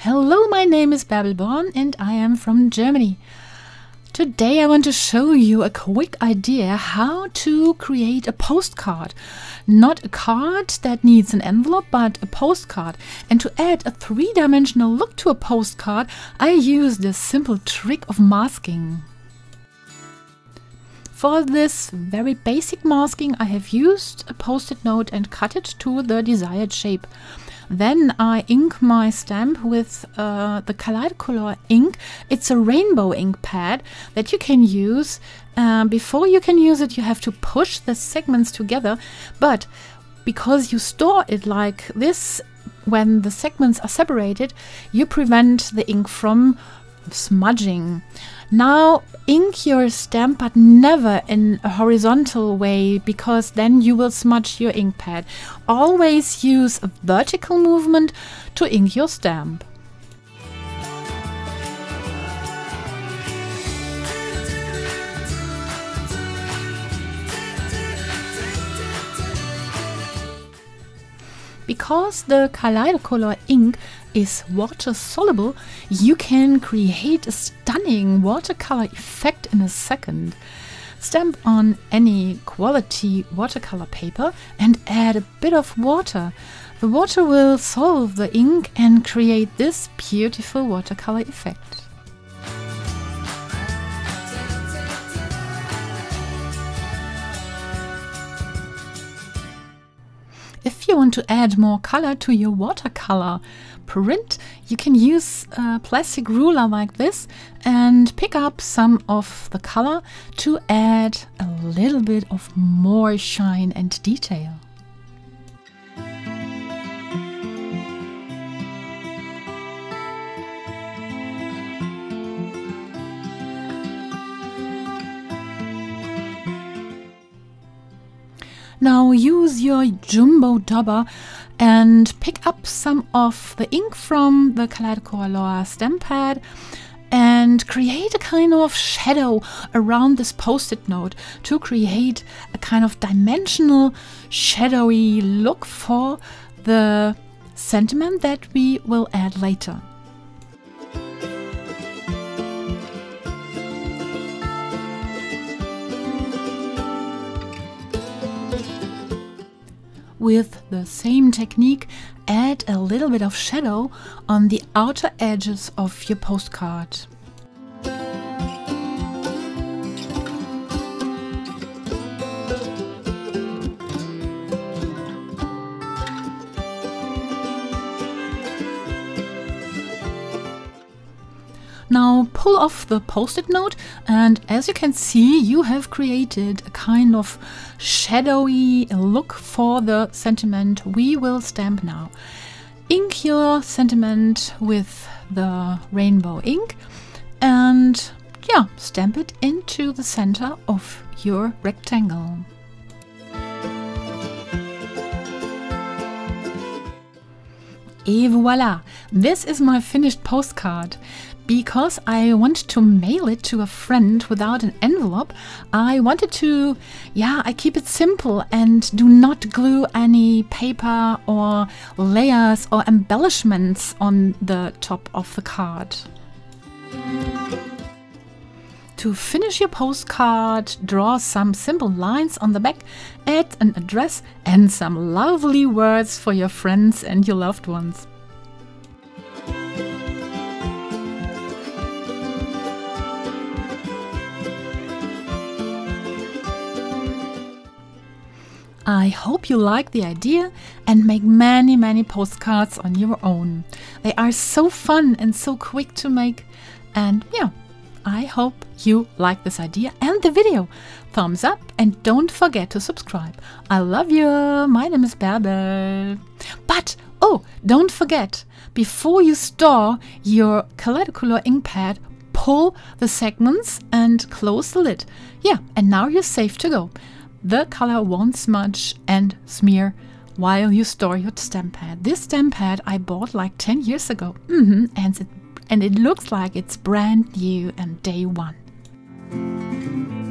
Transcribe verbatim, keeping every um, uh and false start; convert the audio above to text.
Hello, my name is Bärbel Born and I am from Germany. Today I want to show you a quick idea how to create a postcard. Not a card that needs an envelope, but a postcard. And to add a three-dimensional look to a postcard, I use this simple trick of masking. For this very basic masking, I have used a post-it note and cut it to the desired shape. Then I ink my stamp with uh, the Kaleidocolor ink. It's a rainbow ink pad that you can use. Uh, before you can use it, you have to push the segments together. But because you store it like this, when the segments are separated, you prevent the ink from smudging. Now ink your stamp, but never in a horizontal way, because then you will smudge your ink pad. Always use a vertical movement to ink your stamp. Because the Kaleidocolor ink is water soluble, you can create a stunning watercolor effect in a second. Stamp on any quality watercolor paper and add a bit of water. The water will solve the ink and create this beautiful watercolor effect. If you want to add more color to your watercolor print, you can use a plastic ruler like this and pick up some of the color to add a little bit of more shine and detail. Now use your jumbo dauber and pick up some of the ink from the Kaleidocolor stamp pad and create a kind of shadow around this post-it note to create a kind of dimensional, shadowy look for the sentiment that we will add later. With the same technique, add a little bit of shadow on the outer edges of your postcard. Now pull off the post-it note, and as you can see, you have created a kind of shadowy look for the sentiment we will stamp now. Ink your sentiment with the rainbow ink and yeah, stamp it into the center of your rectangle. Et voila! This is my finished postcard. Because I want to mail it to a friend without an envelope, I wanted to, yeah, I keep it simple and do not glue any paper or layers or embellishments on the top of the card. To finish your postcard, draw some simple lines on the back, add an address and some lovely words for your friends and your loved ones. I hope you like the idea and make many, many postcards on your own. They are so fun and so quick to make. And yeah, I hope you like this idea and the video. Thumbs up and don't forget to subscribe. I love you. My name is Bärbel. But, oh, don't forget, before you store your Kaleidocolor ink pad, pull the segments and close the lid. Yeah, and now you're safe to go. The color won't smudge and smear while you store your stamp pad. This stamp pad I bought like ten years ago. Mm-hmm, and, it, and it looks like it's brand new and day one.